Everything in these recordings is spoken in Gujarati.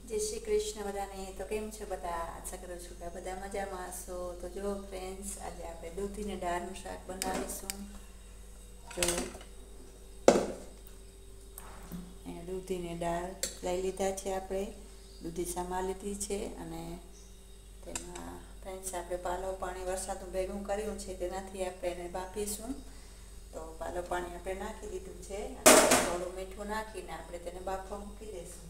जय श्री कृष्ण बधाने। तो केम छे बधा? आशा करूं छुं के बधा मजामां हशो। तो जो फ्रेंड्स, आज आपणे दूधी ने दाळनुं शाक बनावीशुं। तो अहींया दूधी ने दाळ लई लीधा छे आपणे, दूधी समारी लीधी छे अने तेमां फ्रेंड्स आपणे पालव पाणी वरसादनुं भेगुं कर्युं छे तेनाथी आपणे एने बाफीशुं। तो पालव पाणी आपणे नाखी दीधुं छे अने थोडुं मीठुं नाखीने आपणे तेने बाफवा मूकी दईशुं।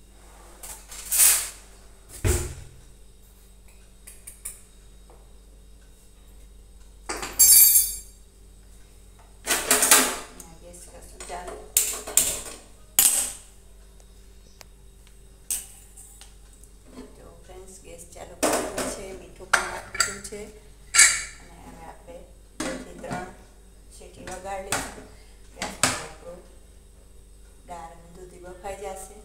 गैस चालू करेલું છે, મીઠું પણ નાખી દીધું છે અને હવે આપણે 2 થી 3 સીટી વગાડી લઈશું. ત્યાં સુધી આપણું દાળ અને દૂધી બફાઈ જશે.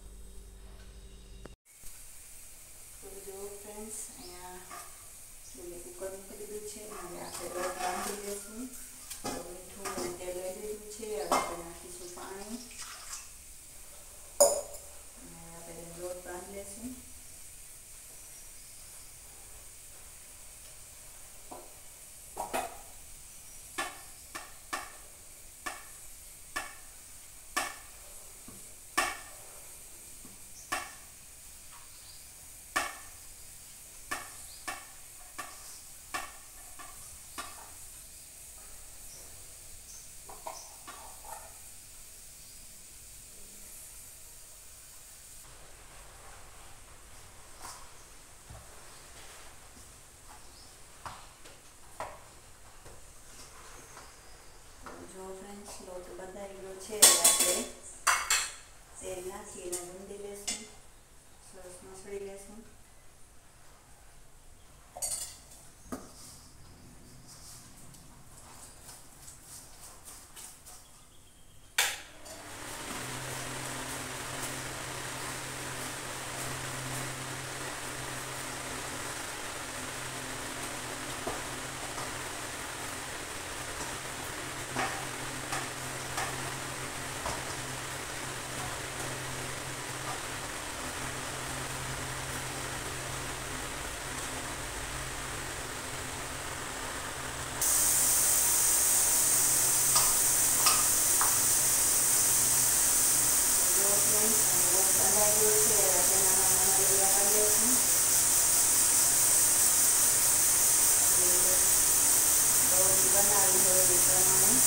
તો જો ફ્રેન્ડ્સ, અહીંયા ચૂલે કુકર મૂકી દીધું છે અને આપણે લોટ બાંધી લઈશું. તો મીઠું અને તેલ લઈ લીધું છે. હવે આપણે નાખીશું પાણી અને આપણે લોટ બાંધી લઈશું. લોટ બંધાઈ ગયો છે. આપણે તેલ નાખીને ગુંદી લેશું, સરસ મસળી લેશું. બનાવી હોય એ પ્રમાણે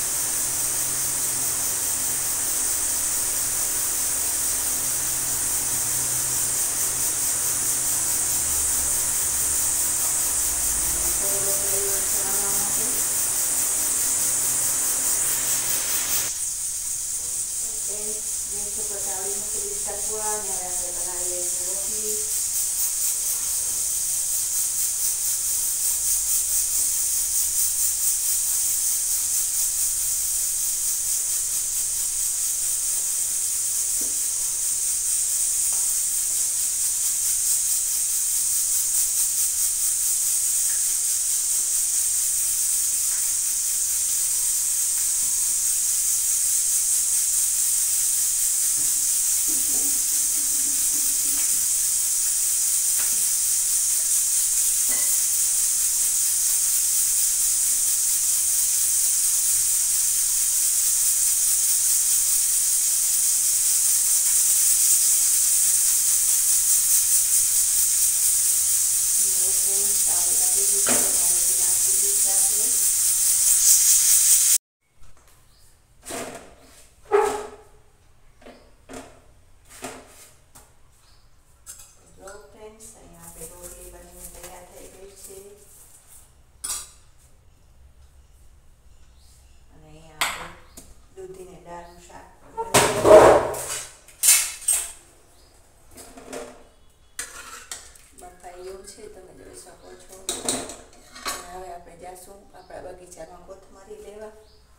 છે, તમે જોઈ શકો છો. હવે આપણે જાશું આપણા બગીચામાં કોથમરી લેવા.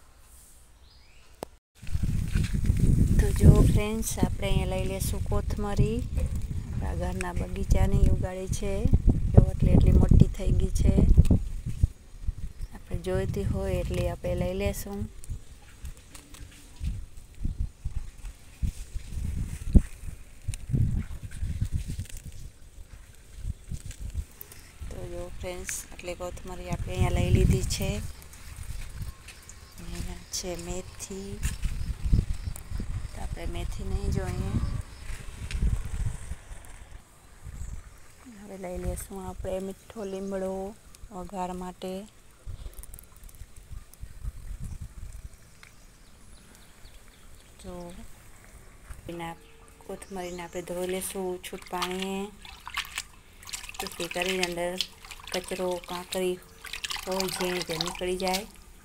તો જો ફ્રેન્ડ્સ, આપણે અહીંયા લઈ લેશું કોથમરી. આપણા ઘરના બગીચાની ઉગાડી છે. જો એટલી મોટી થઈ ગઈ છે. આપણે જોઈતી હોય એટલી આપણે લઈ લેશું. ફ્રેન્ડ્સ એટલે કોથમરી આપણે અહીંયા લઈ લીધી છે. અહીંયા છે મેથી. તો આપણે મેથી નહીં જોઈએ. હવે લઈ લઈશું આપણે મીઠો લીમડો વઘાર માટે. જો એના કોથમરીને આપણે ધોઈ લઈશું છૂટ પાણીએ, જેથી કરીને અંદર કચરો કાંકરી હોય ઝીણી તે નીકળી જાય.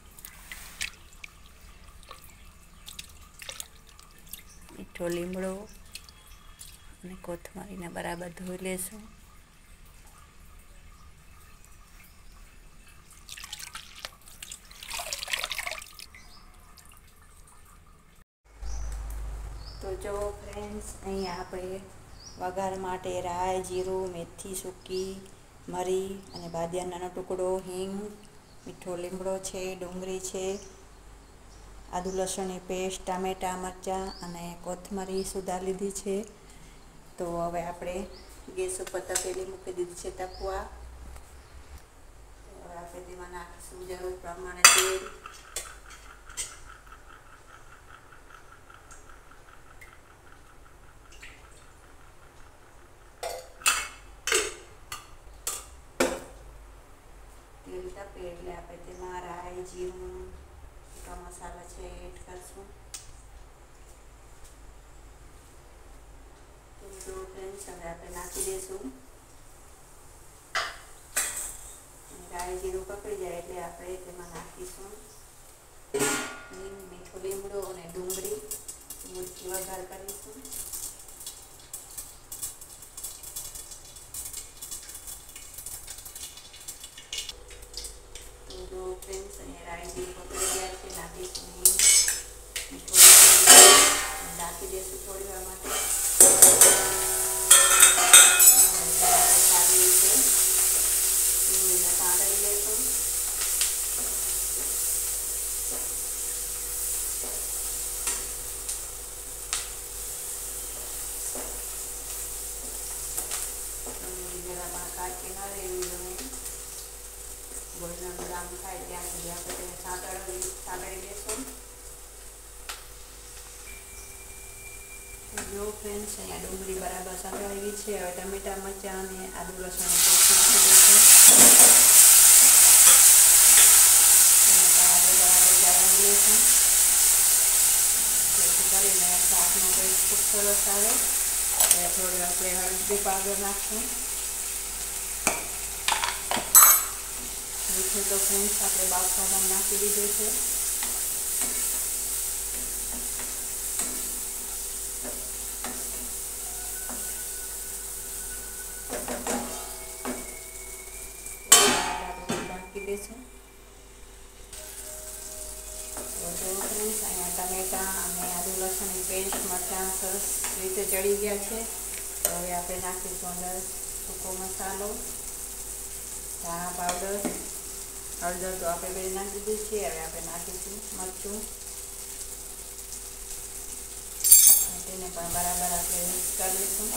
મીઠો લીમડો અને કોથમરીને બરાબર ધોઈ લેશું. તો જો ફ્રેન્ડ્સ, અહીંયા આપણે વઘાર માટે રાઈ, જીરું, મેથી સૂકી, મરી અને બાદિયાનો ટુકડો, હિંગ, મીઠો લીમડો છે, ડુંગળી છે, આદુ લસણની પેસ્ટ, ટામેટાં, મરચાં અને કોથમરી સુધાર લીધી છે. તો હવે આપણે ગેસ ઉપર તપેલી મૂકી દીધી છે તપવા. હવે આપણે તેમાં નાખીશું જરૂર પ્રમાણે તેલ. તેલ તપે એટલે આપણે તેમાં રાઈ, જીરું, સૂકા મસાલા છે એડ કરશું. તો ફ્રેન્ડ્સ, હવે આપણે નાખી દઈશું. રાઈ જીરું પકડી જાય એટલે આપણે તેમાં નાખીશું હિંગ, મીઠો લીમડો અને ડુંગળી. વઘાર કરીશું. તો ફ્રેન્ડ્સ, અહીંયા રાઈ જીરું પકડી ગયા છે. નાખીશું હિંગ, મીઠો લીમડો, નાખી દઈશું થોડી વાર માટે. સારી રીતે ડુંગળીને સાંતળી લઈશું. ડુંગળી જરા પણ કાચી ન રહેવી જોઈએ. ગોલ્ડન બ્રાઉન થાય ત્યાં સુધી આપણે તેને સાંતળી લઈશું. જો ફ્રેન્ડ્સ, અહીંયા ડુંગળી બરાબર સાંતળાઈ ગઈ છે. હવે ટમેટા, મરચાં અને આદુ લસણની પેસ્ટ નાખી દઈશું. બરાબર જાળવી લઈશું, જેથી કરીને શાકનો ટેસ્ટ ખૂબ સરસ આવે. થોડી આપણે હળદી પાવડર નાખશું. મીઠું તો ફ્રેન્ડ્સ આપણે બાફવામાં નાખી દીધું છે. દઈશું. તો જો ફ્રેન્ડ્સ, અહીંયા ટમેટાં અને આદુ લસણની પેસ્ટ, મરચાં સરસ રીતે ચડી ગયા છે. તો હવે આપણે નાખીશું અંદર સૂકો મસાલો, ધાણા પાવડર, હળદર તો આપણે બે નાખી દીધી છે. હવે આપણે નાખીશું મરચું. તેને પણ બરાબર આપણે મિક્સ કરી લઈશું.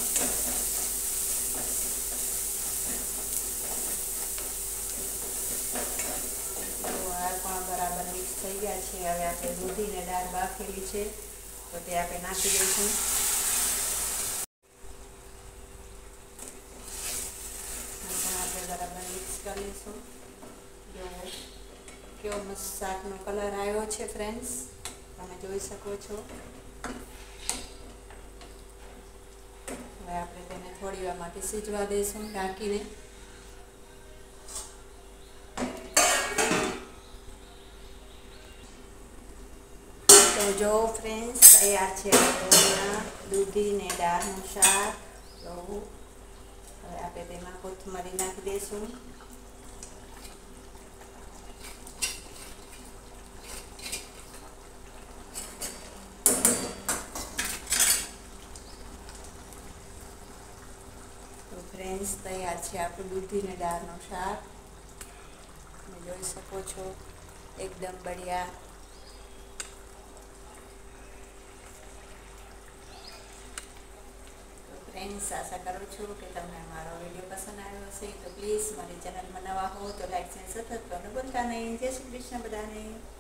પણ બરાબર મિક્સ થઈ ગયા છે. હવે આપણે દૂધીને દાળ બાફેલી છે તો તે આપણે નાખી દઈશું. આપણે બરાબર મિક્સ કરી લઈશું. જો કેવો મસ્ત શાકનો કલર આવ્યો છે ફ્રેન્ડ્સ, તમે જોઈ શકો છો. હવે આપણે તેને થોડી વાર માટે સીજવા દઈશું ઢાંકીને. તો જો ફ્રેન્ડ્સ, તૈયાર છે દૂધી ને દાળનું શાક. તો હવે આપણે તેમાં કોથમરી નાખી દઈશું. તો ફ્રેન્ડ્સ, તૈયાર છે આપણું દૂધી ને દાળનું શાક. તમે જોઈ શકો છો, એકદમ બઢિયા. ફ્રેન્ડ્સ, ફ્રેન્ડ્સ, આશા કરું છું કે તમને મારો વિડીયો પસંદ આવ્યો હશે. તો પ્લીઝ મારી ચેનલમાં નવા હો તો લાઈક શેર સબસ્ક્રાઈબ કરવાનું ભૂલતા નહીં. જય શ્રી કૃષ્ણ બધાને.